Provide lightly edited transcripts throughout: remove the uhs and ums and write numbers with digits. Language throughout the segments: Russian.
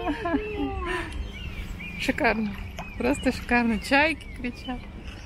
Шикарно. Просто шикарно. Чайки кричат.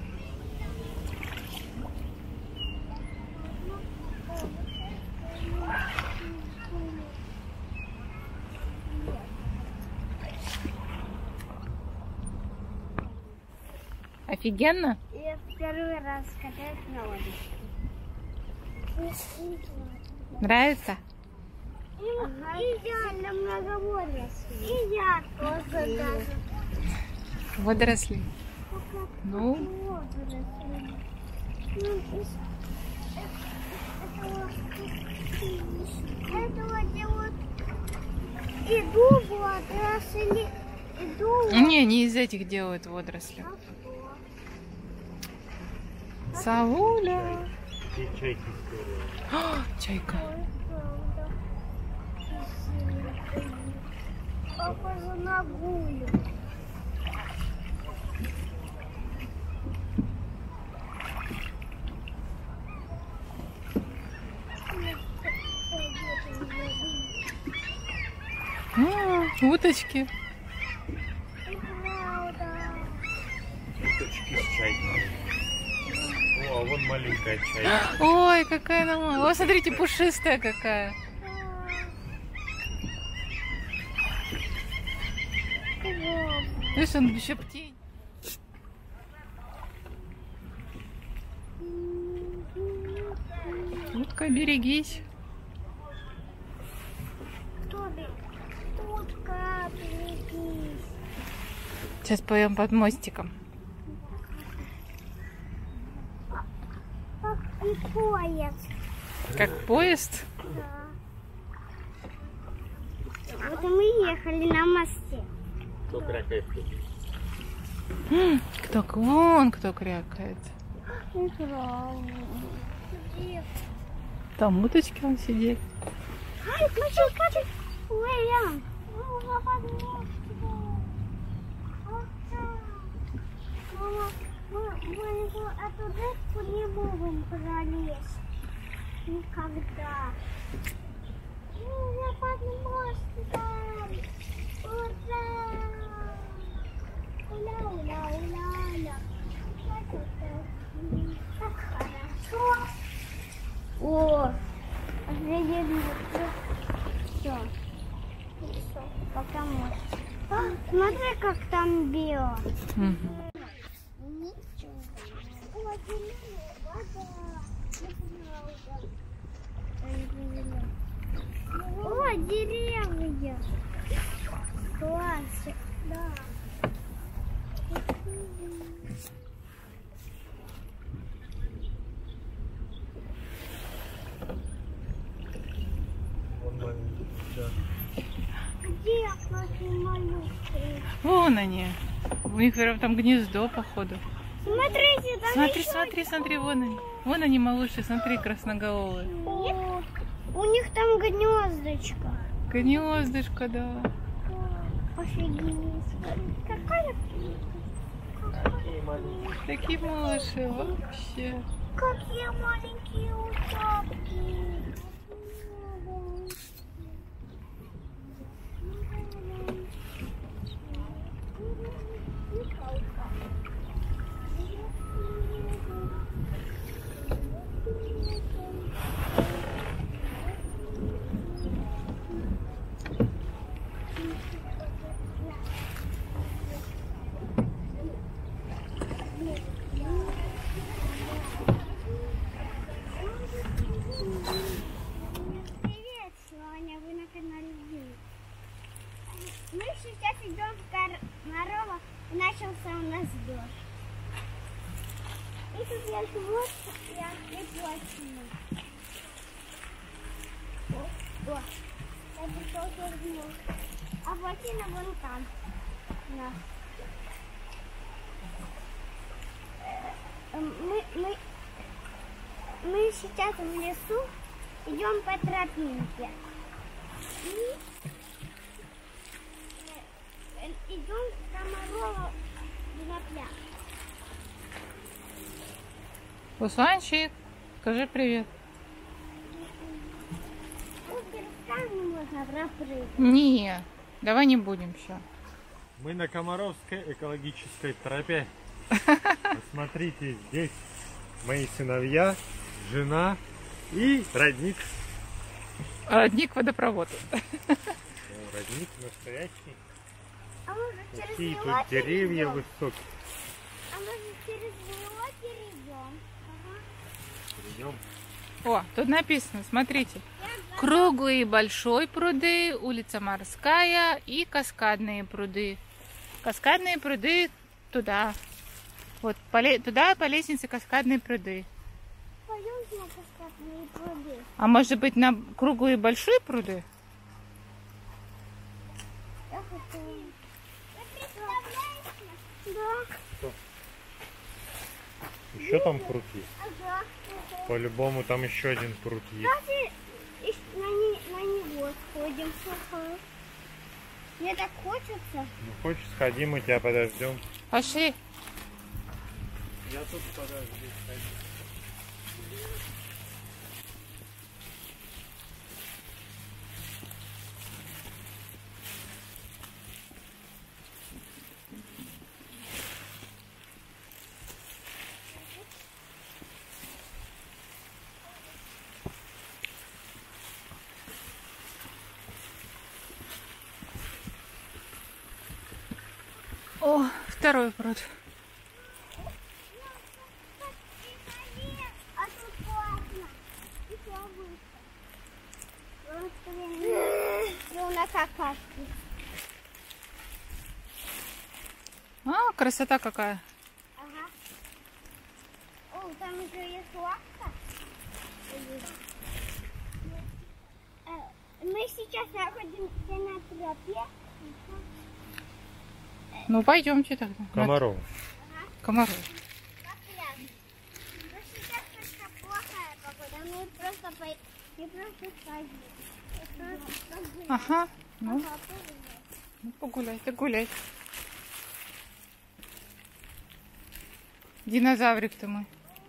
Офигенно? Я первый раз катаюсь на лодочке. Нравится? Идеально много водорослей. И я тоже даже. Водоросли. Ну. Это делают и дуб водоросли, и дуб. Не из этих делают водоросли. Сауля. О, чайка. Похоже на гулю. Уточки. Уточки с чайкой. О, а вон маленькая чайка. Ой, какая она маленькая. О, смотрите, пушистая какая. Видишь, он еще птень. Утка, берегись. Утка, берегись. Сейчас поем под мостиком. И поезд. Как поезд? Да. Вот и мы ехали на мосте. Кто крякает? Вон кто крякает. Там уточки вон сидят. Ай, ключи, катя. Ой, Ян. Уже под мостиком. Вот так. Мама, мы эту дырку не можем пролезть. Никогда. Уже под мостиком. Ура! Уля, уля, уля, уля. Так хорошо. О, офигенно. Все. Все, пока можно. Смотри, как там бело. Ничего. О, зеленая вода. О, деревья. Класс. Да. Где наши малютки? Вон они. У них прям там гнездо, походу. Смотрите, там Смотри, еще смотри, смотри, вон они. Вон они, малыши, смотри, красноголовые. О, у них там гнездочко. Гнездышко, да. Офигеть. Какая Такие малыши вообще. какие маленькие утопки. Привет, Соня, вы на канале Вилли. Мы сейчас идем в Комарова, и начался у нас дождь. И тут есть вот и плотина. О, я пришел свернул. А плотина вон там. Да. Мы сейчас в лесу идем по тропинке. И идем в Комарова на пляж. Русланчик, скажи привет. Ну, перед камнем можно пропрыгнуть. Не, Давай не будем все. Мы на Комаровской экологической тропе. Посмотрите, здесь мои сыновья, жена и родник. Родник водопровод. Родник настоящий. А может через Какие него тут деревья перейдем? высокие. А может через него перейдем? Ага. Перейдем. О, тут написано, смотрите. Круглый и большой пруды, улица Морская и каскадные пруды. Каскадные пруды туда. Вот туда по лестнице каскадные пруды. Пойдемте на каскадные пруды. А может быть на круглые и большие пруды? Я хочу. Вы представляете? Да. Еще там пруд есть. Ага. По-любому там еще один пруд есть. Давайте на него сходим. Ага. Мне так хочется. Ну хочешь, сходи, мы тебя подождем. Пошли. Я тут подожди, сходи. О, второй пруд. А тут классно. И на какашке. А, красота какая. Ага. О, там еще есть лавка. Мы сейчас находимся на тропе. Ну, пойдемте тогда. Комаров. Комаров. Как пляж. Но сейчас только плохая погода. Мы просто сходим. Ага. Ну, погуляй, ты гуляй. Динозаврик-то мой.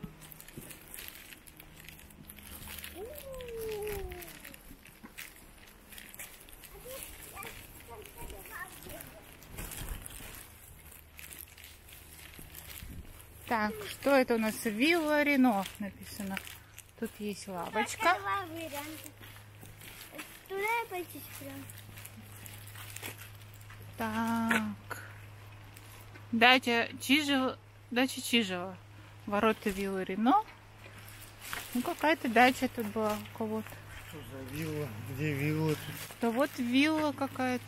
Так, что это у нас? Вилла Рено написано. Тут есть лавочка. Два варианта. Туда пойти прям. Так. Дача Чижева. Ворота виллы Рено. Ну, какая-то дача тут была у кого-то. Что за вилла? Где вилла тут? Да вот вилла какая-то.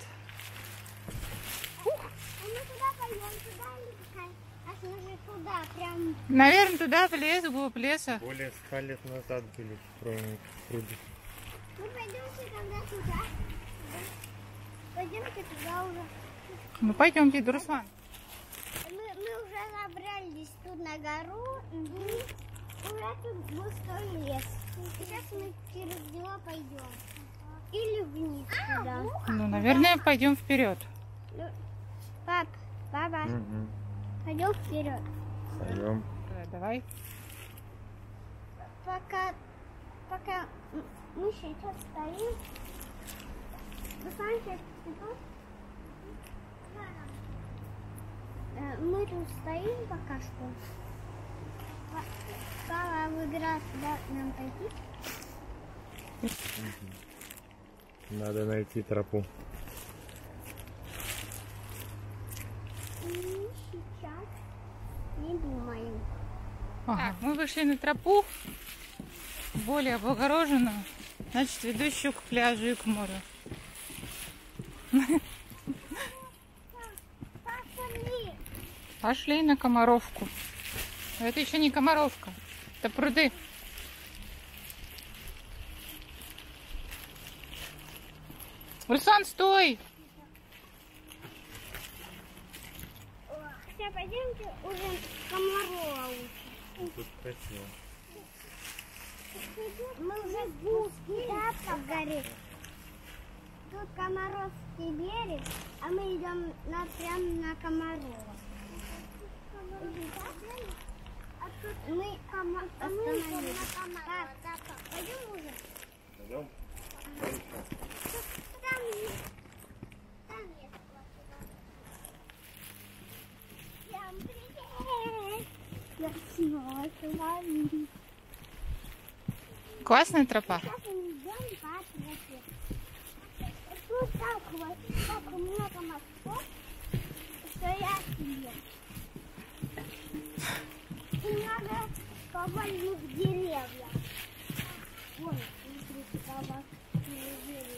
А мы туда пойдем, туда или какая? Аж мы же туда, прям. Наверное, туда в лес, вглубь леса. Более 100 лет назад были встроены пруды. Мы пойдемте тогда туда. Пойдемте туда уже. Ну, пойдемте, Руслан. Мы уже забрались тут на гору. Уже тут густой лес. Сейчас мы через него пойдем. Или вниз туда. Ну, наверное, пойдем вперед. Папа, Угу. пойдем вперед. Пойдем. Давай. Пока мы сейчас стоим. Руслан, сейчас ты тут? Мы тут стоим пока что. Папа выбирает, куда нам пойти. Надо найти тропу. И сейчас не думаю. Ага, мы вышли на тропу, более облагороженную, значит, ведущую к пляжу и к морю. Пошли. Пошли на Комаровку. Но это еще не Комаровка, это пруды. Руслан, стой! Сейчас пойдемте уже Комарова лучше. Тут красиво. Мы уже спустились по горе. Тут Комаровский берег, а мы идем прямо на Комарова. Мы остановились. Пойдем уже? Пойдем. Там нашла. Классная тропа. Сейчас мы идем по тропе. Тут так много мостов, что я себе. И много повальных деревьев. Вон, смотрите, повальных деревьев.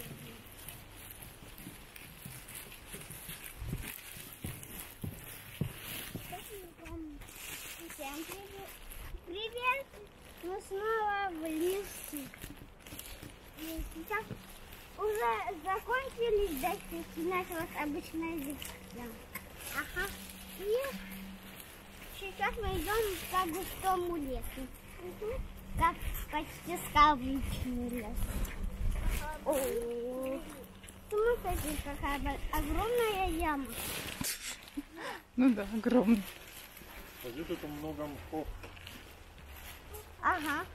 Всем привет! Мы снова в лесу. И сейчас уже закончились дожди, началась обычная зима. Ага. И сейчас мы идем по густому лесу. Как почти сказочный лес. О, смотрите, какая огромная яма. Ну да, огромный. Смотри, тут много мхов. Ага.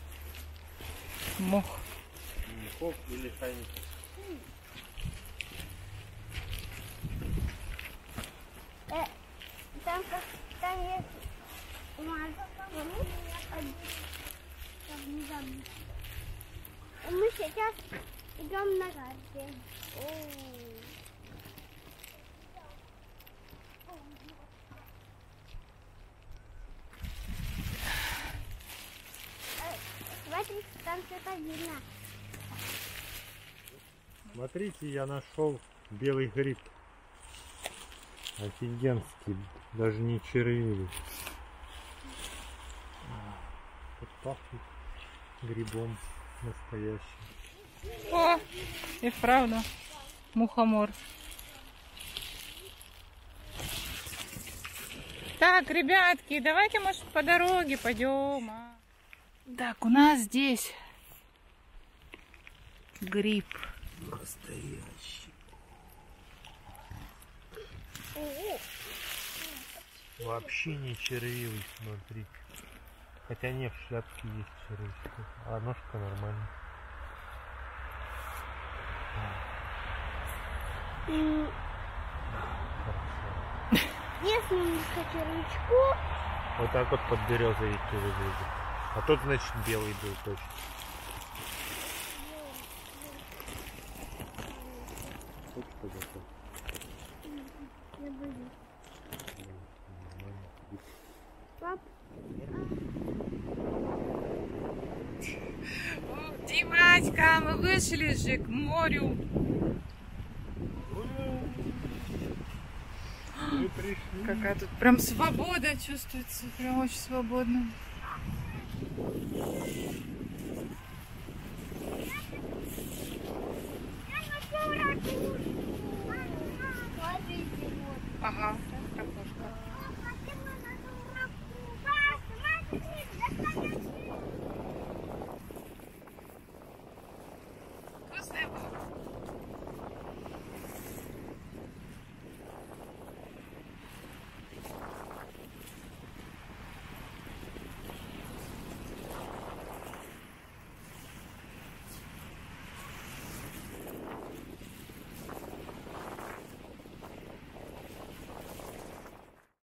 Мох. Мхов или хайник. Там есть мы сейчас идем на карте. Смотрите, там что-то видно. Смотрите, я нашел белый гриб. Офигенский, даже не червивый. Тут пахнет грибом настоящим. О, и правда, мухомор. Так, ребятки, давайте, может, по дороге пойдем. Так, у нас здесь гриб. Настоящий. Вообще не червивый, смотри. Хотя нет, в шляпке есть червячки, а ножка нормальная. Если немножко червячку, Вот так вот под березовики выглядит. А тут, значит, белый был точно. пап, Димачка, мы вышли же к морю. Мы пришли. Какая тут прям свобода чувствуется, прям очень свободно. Ага.